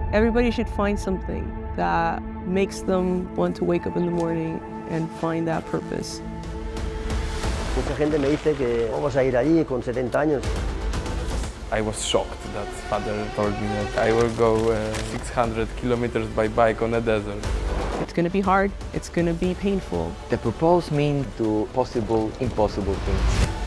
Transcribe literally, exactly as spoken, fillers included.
Everybody should find something that makes them want to wake up in the morning and find that purpose. Mucha gente me dice que vamos a ir allí con setenta años. I was shocked that father told me that I will go uh, six hundred kilometers by bike on a desert. It's going to be hard, it's going to be painful. The purpose means to possible impossible things.